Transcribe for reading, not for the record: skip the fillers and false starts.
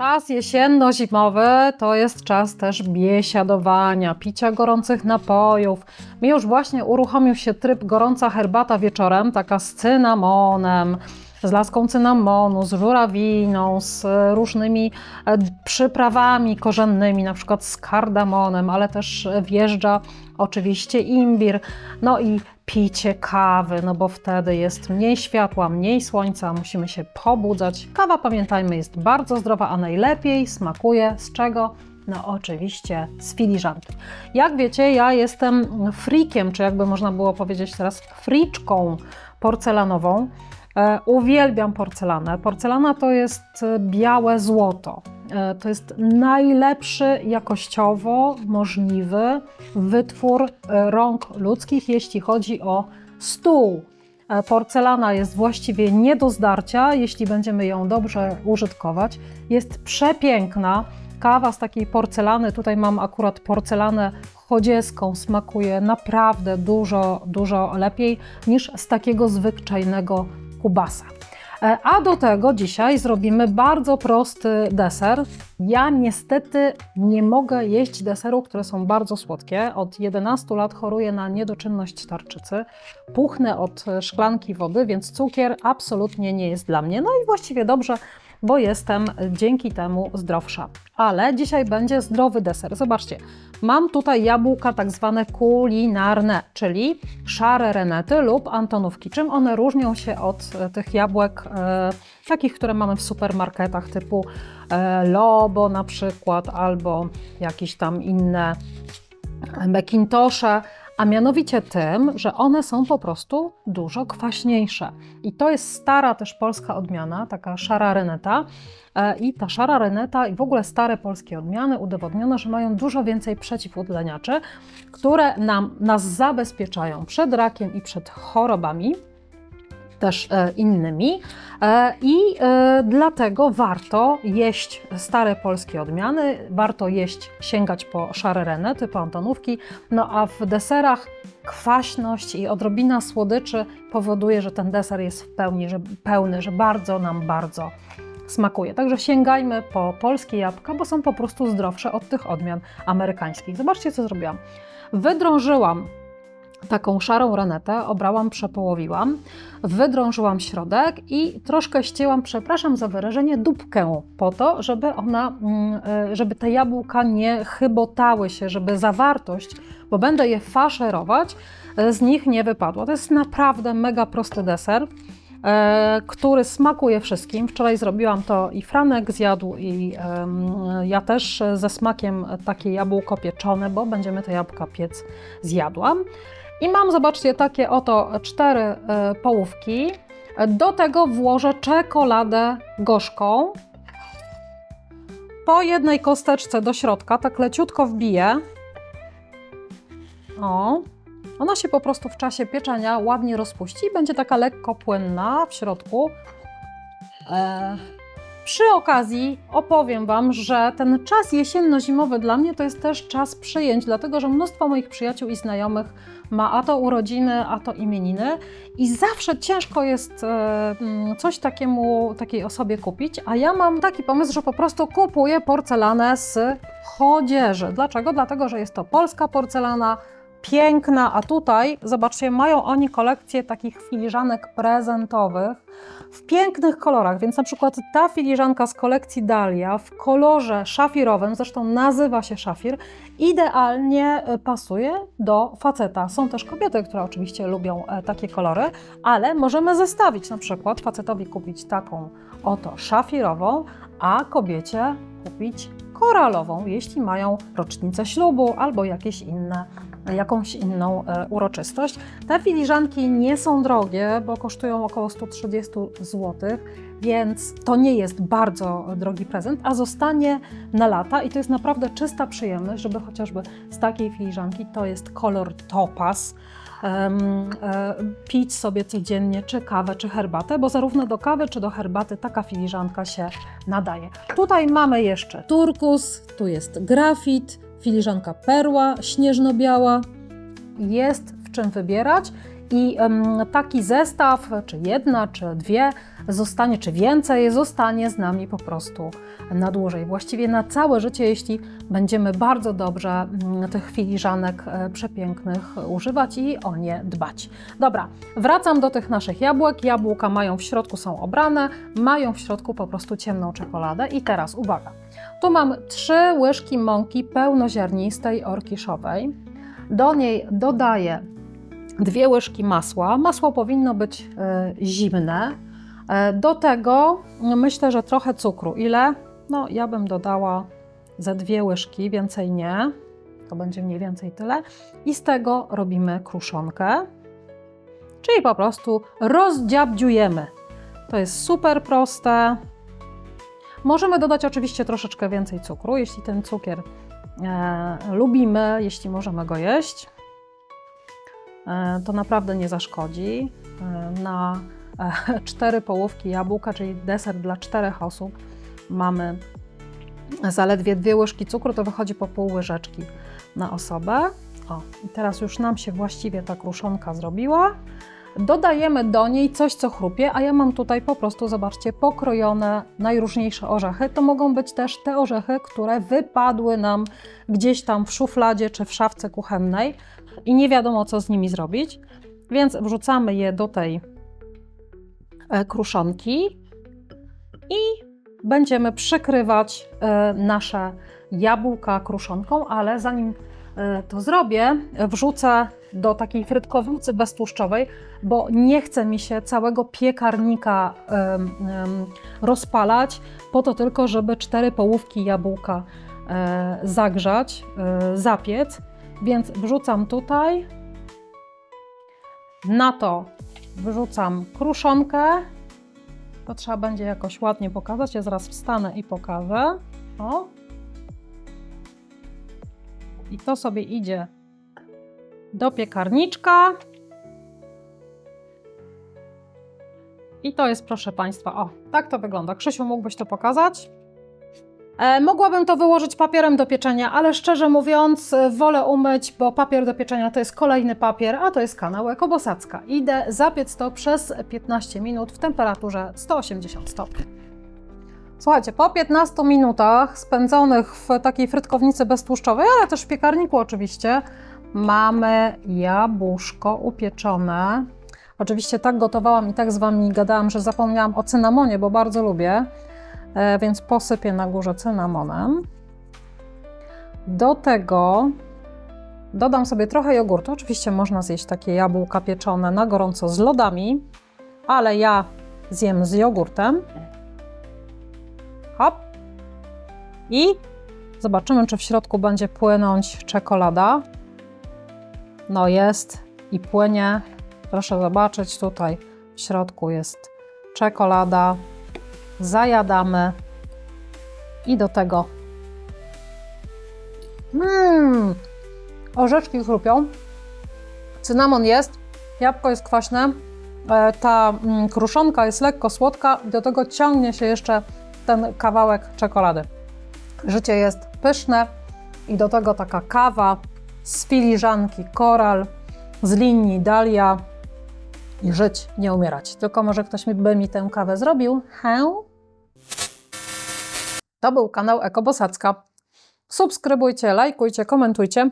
Czas jesienno-zimowy to jest czas też biesiadowania, picia gorących napojów. Mi już właśnie uruchomił się tryb gorąca herbata wieczorem, taka z cynamonem, z laską cynamonu, z żurawiną, z różnymi przyprawami korzennymi, na przykład z kardamonem, ale też wjeżdża oczywiście imbir. No i picie kawy, no bo wtedy jest mniej światła, mniej słońca, musimy się pobudzać. Kawa, pamiętajmy, jest bardzo zdrowa, a najlepiej smakuje z czego? No oczywiście z filiżanki. Jak wiecie, ja jestem freakiem, czy jakby można było powiedzieć teraz friczką porcelanową. Uwielbiam porcelanę. Porcelana to jest białe złoto. To jest najlepszy jakościowo możliwy wytwór rąk ludzkich, jeśli chodzi o stół. Porcelana jest właściwie nie do zdarcia, jeśli będziemy ją dobrze użytkować. Jest przepiękna. Kawa z takiej porcelany, tutaj mam akurat porcelanę chodzieską, smakuje naprawdę dużo lepiej niż z takiego zwyczajnego kubasa. A do tego dzisiaj zrobimy bardzo prosty deser. Ja niestety nie mogę jeść deserów, które są bardzo słodkie. Od 11 lat choruję na niedoczynność tarczycy. Puchnę od szklanki wody, więc cukier absolutnie nie jest dla mnie. No i właściwie dobrze, bo jestem dzięki temu zdrowsza. Ale dzisiaj będzie zdrowy deser. Zobaczcie, mam tutaj jabłka tak zwane kulinarne, czyli szare renety lub antonówki. Czym one różnią się od tych jabłek takich, które mamy w supermarketach typu Lobo na przykład, albo jakieś tam inne McIntoshe, a mianowicie tym, że one są po prostu dużo kwaśniejsze. I to jest stara też polska odmiana, taka szara reneta. I ta szara reneta i w ogóle stare polskie odmiany udowodniono, że mają dużo więcej przeciwutleniaczy, które nas zabezpieczają przed rakiem i przed chorobami też innymi i dlatego warto jeść stare polskie odmiany, warto sięgać po szare renety, po antonówki, no a w deserach kwaśność i odrobina słodyczy powoduje, że ten deser jest pełny, że bardzo smakuje. Także sięgajmy po polskie jabłka, bo są po prostu zdrowsze od tych odmian amerykańskich. Zobaczcie, co zrobiłam. Wydrążyłam taką szarą renetę, obrałam, przepołowiłam, wydrążyłam środek i troszkę ścięłam, przepraszam za wyrażenie, dupkę po to, żeby te jabłka nie chybotały się, żeby zawartość, bo będę je faszerować, z nich nie wypadła. To jest naprawdę mega prosty deser, który smakuje wszystkim. Wczoraj zrobiłam to i Franek zjadł, i ja też ze smakiem takie jabłko pieczone, bo będziemy te jabłka piec, zjadłam. I mam, zobaczcie, takie oto 4 połówki. Do tego włożę czekoladę gorzką. Po jednej kosteczce do środka, tak leciutko wbiję. O, ona się po prostu w czasie pieczenia ładnie rozpuści i będzie taka lekko płynna w środku. Przy okazji opowiem Wam, że ten czas jesienno-zimowy dla mnie to jest też czas przyjęć, dlatego że mnóstwo moich przyjaciół i znajomych ma a to urodziny, a to imieniny i zawsze ciężko jest coś takiej osobie kupić, a ja mam taki pomysł, że po prostu kupuję porcelanę z chodzieży. Dlaczego? Dlatego, że jest to polska porcelana, piękna, a tutaj, zobaczcie, mają oni kolekcję takich filiżanek prezentowych w pięknych kolorach, więc na przykład ta filiżanka z kolekcji Dahlia w kolorze szafirowym, zresztą nazywa się szafir, idealnie pasuje do faceta. Są też kobiety, które oczywiście lubią takie kolory, ale możemy zestawić, na przykład facetowi kupić taką oto szafirową, a kobiecie kupić koralową, jeśli mają rocznicę ślubu albo jakąś inną uroczystość. Te filiżanki nie są drogie, bo kosztują około 130 zł, więc to nie jest bardzo drogi prezent, a zostanie na lata i to jest naprawdę czysta przyjemność, żeby chociażby z takiej filiżanki, to jest kolor topaz, pić sobie codziennie czy kawę, czy herbatę, bo zarówno do kawy, czy do herbaty taka filiżanka się nadaje. Tutaj mamy jeszcze turkus, tu jest grafit, filiżanka perła śnieżno-biała. Jest w czym wybierać I taki zestaw, czy jedna, czy dwie zostanie, czy więcej, zostanie z nami po prostu na dłużej. Właściwie na całe życie, jeśli będziemy bardzo dobrze tych filiżanek przepięknych używać i o nie dbać. Dobra, wracam do tych naszych jabłek. Jabłka mają w środku, są obrane, mają w środku po prostu ciemną czekoladę. I teraz uwaga, tu mam 3 łyżki mąki pełnoziarnistej orkiszowej. Do niej dodaję 2 łyżki masła. Masło powinno być zimne. Do tego myślę, że trochę cukru. Ile? No, ja bym dodała ze 2 łyżki, więcej nie. To będzie mniej więcej tyle. I z tego robimy kruszonkę. Czyli po prostu rozdziabdziujemy. To jest super proste. Możemy dodać oczywiście troszeczkę więcej cukru, jeśli ten cukier lubimy, jeśli możemy go jeść. To naprawdę nie zaszkodzi. Na 4 połówki jabłka, czyli deser dla 4 osób, mamy zaledwie 2 łyżki cukru, to wychodzi po pół łyżeczki na osobę. O, i teraz już nam się właściwie ta kruszonka zrobiła. Dodajemy do niej coś, co chrupie, a ja mam tutaj po prostu, zobaczcie, pokrojone najróżniejsze orzechy. To mogą być też te orzechy, które wypadły nam gdzieś tam w szufladzie czy w szafce kuchennej i nie wiadomo, co z nimi zrobić, więc wrzucamy je do tej kruszonki i będziemy przykrywać nasze jabłka kruszonką, ale zanim to zrobię, wrzucę do takiej frytkownicy beztłuszczowej, bo nie chce mi się całego piekarnika rozpalać, po to tylko, żeby 4 połówki jabłka zagrzać, zapiec, więc wrzucam tutaj, na to wrzucam kruszonkę, to trzeba będzie jakoś ładnie pokazać, ja zaraz wstanę i pokażę, o. I to sobie idzie do piekarniczka. I to jest, proszę Państwa, o, tak to wygląda. Krzysiu, mógłbyś to pokazać? Mogłabym to wyłożyć papierem do pieczenia, ale szczerze mówiąc wolę umyć, bo papier do pieczenia to jest kolejny papier, a to jest kanał Ekobosacka. Idę zapiec to przez 15 minut w temperaturze 180 stopni. Słuchajcie, po 15 minutach spędzonych w takiej frytkownicy beztłuszczowej, ale też w piekarniku oczywiście, mamy jabłuszko upieczone. Oczywiście tak gotowałam i tak z Wami gadałam, że zapomniałam o cynamonie, bo bardzo lubię, więc posypię na górze cynamonem. Do tego dodam sobie trochę jogurtu. Oczywiście można zjeść takie jabłka pieczone na gorąco z lodami, ale ja zjem z jogurtem. Hop. I zobaczymy, czy w środku będzie płynąć czekolada. No jest i płynie. Proszę zobaczyć, tutaj w środku jest czekolada. Zajadamy i do tego orzeszki chrupią, cynamon jest, jabłko jest kwaśne, ta kruszonka jest lekko słodka i do tego ciągnie się jeszcze ten kawałek czekolady. Życie jest pyszne i do tego taka kawa z filiżanki Koral, z linii Dalia i żyć, nie umierać. Tylko może ktoś by mi tę kawę zrobił? To był kanał Ekobosacka. Subskrybujcie, lajkujcie, komentujcie.